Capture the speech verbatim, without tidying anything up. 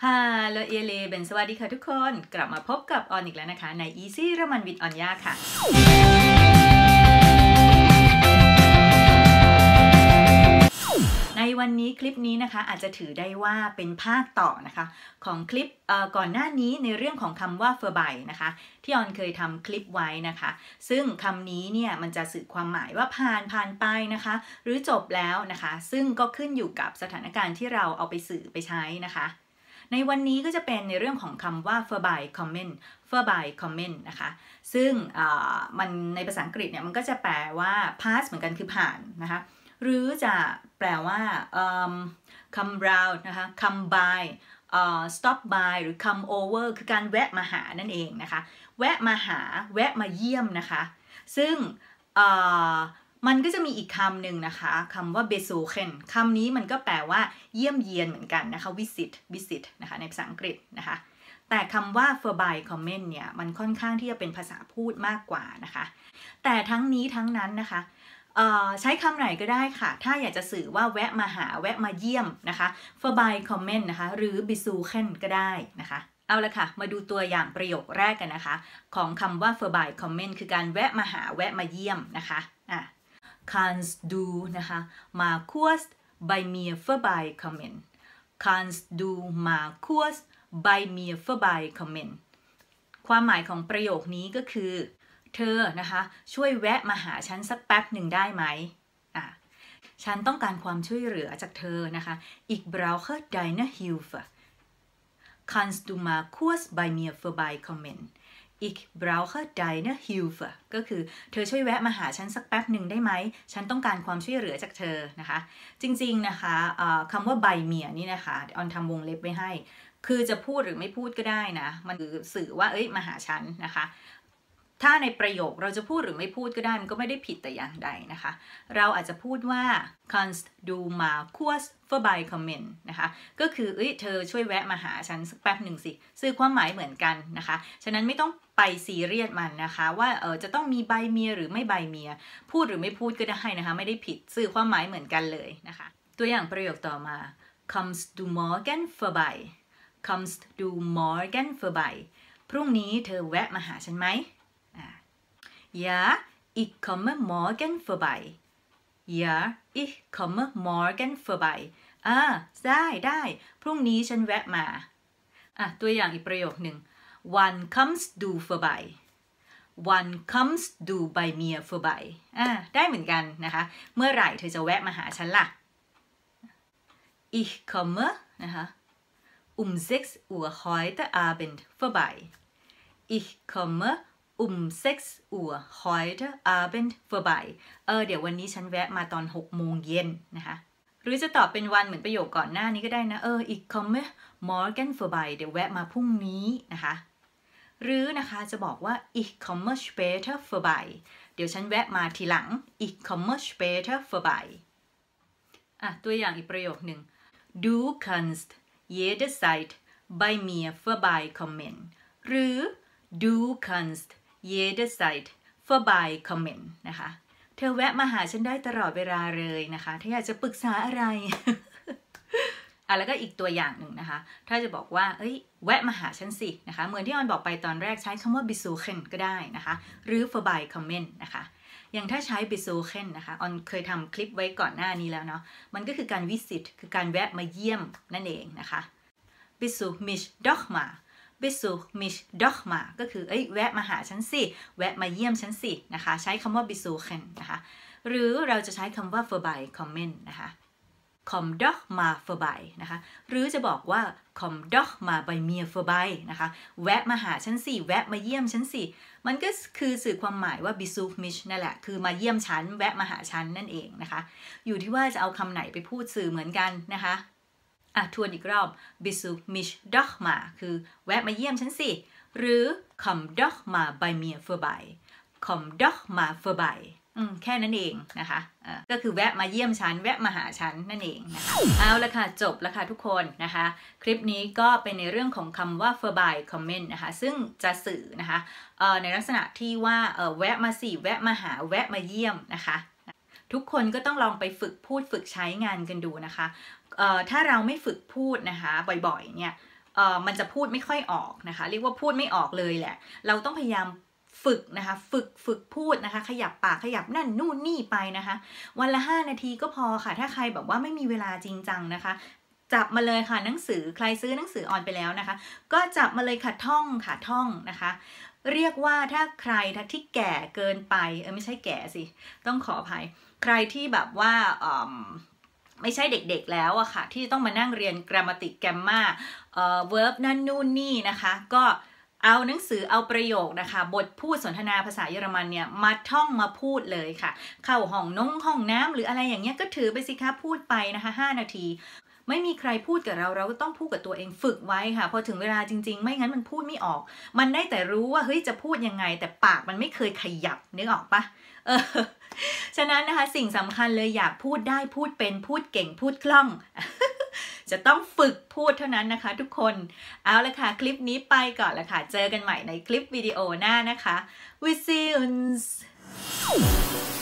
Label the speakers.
Speaker 1: ฮาโลเอเลเบนสวัสดีค่ะทุกคนกลับมาพบกับออนอีกแล้วนะคะใน Easy รมันวิดออนยาค่ะในวันนี้คลิปนี้นะคะอาจจะถือได้ว่าเป็นภาคต่อนะคะของคลิปก่อนหน้านี้ในเรื่องของคำว่า verbi นะคะที่ออนเคยทำคลิปไว้นะคะซึ่งคำนี้เนี่ยมันจะสื่อความหมายว่าผ่านผ่านไปนะคะหรือจบแล้วนะคะซึ่งก็ขึ้นอยู่กับสถานการณ์ที่เราเอาไปสื่อไปใช้นะคะในวันนี้ก็จะเป็นในเรื่องของคำว่า verbi comment verbi comment นะคะซึ่งมันในภาษาอังกฤษเนี่ยมันก็จะแปลว่า pass เหมือนกันคือผ่านนะคะหรือจะแปลว่า come round นะคะ come by stop by หรือ come over คือการแวะมาหานั่นเองนะคะแวะมาหาแวะมาเยี่ยมนะคะซึ่งมันก็จะมีอีกคำหนึ่งนะคะคำว่า besuchen คำนี้มันก็แปลว่าเยี่ยมเยียนเหมือนกันนะคะ visit visit นะคะในภาษาอังกฤษนะคะแต่คำว่า verbi comment เนี่ยมันค่อนข้างที่จะเป็นภาษาพูดมากกว่านะคะแต่ทั้งนี้ทั้งนั้นนะคะใช้คำไหนก็ได้ค่ะถ้าอยากจะสื่อว่าแวะมาหาแวะมาเยี่ยมนะคะ verbi comment นะคะหรือ besuchen ก็ได้นะคะเอาละค่ะมาดูตัวอย่างประโยคแรกกันนะคะของคำว่า verbi comment คือการแวะมาหาแวะมาเยี่ยมนะคะอ่ะ kannst du นะคะ mal kurz bei mir vorbeikommen kannst du mal kurz bei mir vorbeikommen ความหมายของประโยคนี้ก็คือเธอนะคะช่วยแวะมาหาฉันสักแป๊บหนึ่งได้ไหมอ่ะฉันต้องการความช่วยเหลือจากเธอนะคะ ich brauche deine Hilfe kannst du mal kurz bei mir vorbeikommen ich brauche deine Hilfe ก็คือเธอช่วยแวะมาหาฉันสักแป๊บหนึ่งได้ไหมฉันต้องการความช่วยเหลือจากเธอนะคะจริงๆนะคะคำว่า by mir นี่นะคะออนทำวงเล็บไว้ให้คือจะพูดหรือไม่พูดก็ได้นะมันคือสื่อว่าเอ้ยมาหาฉันนะคะถ้าในประโยคเราจะพูดหรือไม่พูดก็ได้มันก็ไม่ได้ผิดแต่อย่างใดนะคะเราอาจจะพูดว่า kannst du mal kurz vorbeikommen นะคะก็คือเอ้ยเธอช่วยแวะมาหาฉันสักแป๊บหนึ่งสิสื่อความหมายเหมือนกันนะคะฉะนั้นไม่ต้องไปซีเรียสมันนะคะว่าเออจะต้องมีใบเมียหรือไม่ใบเมียพูดหรือไม่พูดก็ได้นะคะไม่ได้ผิดสื่อความหมายเหมือนกันเลยนะคะตัวอย่างประโยคต่อมา kommst du morgen vorbei kommst du morgen vorbei พรุ่งนี้เธอแวะมาหาฉันไหมJa, ich komme morgen vorbei. Ja, ich komme morgen vorbei. อ่าได้ได้พรุ่งนี้ฉันแวะมาอ่ะตัวอย่างอีกประโยคหนึ่ง Wann kommst du vorbei? Wann kommst du bei mir vorbei? อ่าได้เหมือนกันนะคะเมื่อไหร่เธอจะแวะมาหาฉันล่ะ Ich komme นะคะ um sechs Uhr heute Abend vorbei. Ich komme um sechs Uhr heute Abend vorbei เออเดี๋ยววันนี้ฉันแวะมาตอนหกโมงเย็นนะคะหรือจะตอบเป็นวันเหมือนประโยคก่อนหน้านี้ก็ได้นะเออ ich komme morgen vorbei เดี๋ยวแวะมาพรุ่งนี้นะคะหรือนะคะจะบอกว่า ich komme später vorbei เดี๋ยวฉันแวะมาทีหลัง ich komme später vorbei อ่ะตัวอย่างอีกประโยคหนึ่ง du kannst jederzeit bei mir vorbeikommen หรือ du kannst jederzeit vorbeikommen นะคะเธอแวะมาหาฉันได้ตลอดเวลาเลยนะคะถ้าอยากจะปรึกษาอะไร อ่ะแล้วก็อีกตัวอย่างหนึ่งนะคะถ้าจะบอกว่าเอ้ยแวะมาหาฉันสินะคะเหมือนที่ออนบอกไปตอนแรกใช้คำว่า besuchen ก็ได้นะคะหรือ vorbeikommen นะคะอย่างถ้าใช้ besuchen นะคะออนเคยทำคลิปไว้ก่อนหน้านี้แล้วเนาะมันก็คือการ visit คือการแวะมาเยี่ยมนั่นเองนะคะ besuch mich doch mal besuch mich doch mal ก็คือเอ้ยแวะมาหาฉันสิแวะมาเยี่ยมฉันสินะคะใช้คำว่า besuchen นะคะหรือเราจะใช้คำว่า vorbeikommen นะคะ komm doch mal vorbei นะคะหรือจะบอกว่า komm doch mal bei mir vorbei นะคะแวะมาหาฉันสิแวะมาเยี่ยมฉันสิมันก็คือสื่อความหมายว่า besuch mich นั่นแหละคือมาเยี่ยมฉันแวะมาหาฉันนั่นเองนะคะอยู่ที่ว่าจะเอาคำไหนไปพูดสื่อเหมือนกันนะคะอ่ะทวนอีกรอบ besuch mich doch mal คือแวะมาเยี่ยมฉันสิหรือ komm doch mal bei mir vorbei komm doch mal vorbei อืมแค่นั้นเองนะคะอ่ะก็คือแวะมาเยี่ยมฉันแวะมาหาฉันนั่นเองนะคะเอาละค่ะจบแล้วค่ะทุกคนนะคะคลิปนี้ก็เป็นในเรื่องของคำว่า verbi comment นะคะซึ่งจะสื่อนะคะเอ่อในลักษณะที่ว่าเอ่อแวะมาสิแวะมาหาแวะมาเยี่ยมนะคะทุกคนก็ต้องลองไปฝึกพูดฝึกใช้งานกันดูนะคะเอ่อถ้าเราไม่ฝึกพูดนะคะบ่อยๆเนี่ยเอ่อมันจะพูดไม่ค่อยออกนะคะเรียกว่าพูดไม่ออกเลยแหละเราต้องพยายามฝึกนะคะฝึกฝึกพูดนะคะขยับปากขยับนั่นนู่นนี่ไปนะคะวันละห้านาทีก็พอค่ะถ้าใครแบบว่าไม่มีเวลาจริงจังนะคะจับมาเลยค่ะหนังสือใครซื้อหนังสือออนไปแล้วนะคะก็จับมาเลยค่ะท่องค่ะท่องนะคะเรียกว่าถ้าใครที่แก่เกินไปเออไม่ใช่แก่สิต้องขออภัยใครที่แบบว่าอืมไม่ใช่เด็กๆแล้วอะค่ะที่ต้องมานั่งเรียน grammatic grammar เอ่อ verb นั่นนู่นนี่นะคะก็เอาหนังสือเอาประโยคนะคะบทพูดสนทนาภาษาเยอรมันเนี่ยมาท่องมาพูดเลยค่ะเข้าห้องน้องห้องน้ำหรืออะไรอย่างเงี้ยก็ถือไปสิคะพูดไปนะคะห้านาทีไม่มีใครพูดกับเราเราก็ต้องพูดกับตัวเองฝึกไว้ค่ะพอถึงเวลาจริงๆไม่งั้นมันพูดไม่ออกมันได้แต่รู้ว่าเฮ้ยจะพูดยังไงแต่ปากมันไม่เคยขยับนึกออกปะเออฉะนั้นนะคะสิ่งสำคัญเลยอยากพูดได้พูดเป็นพูดเก่งพูดคล่อง จะต้องฝึกพูดเท่านั้นนะคะทุกคนเอาละค่ะคลิปนี้ไปก่อนละค่ะเจอกันใหม่ในคลิปวิดีโอหน้านะคะ We see you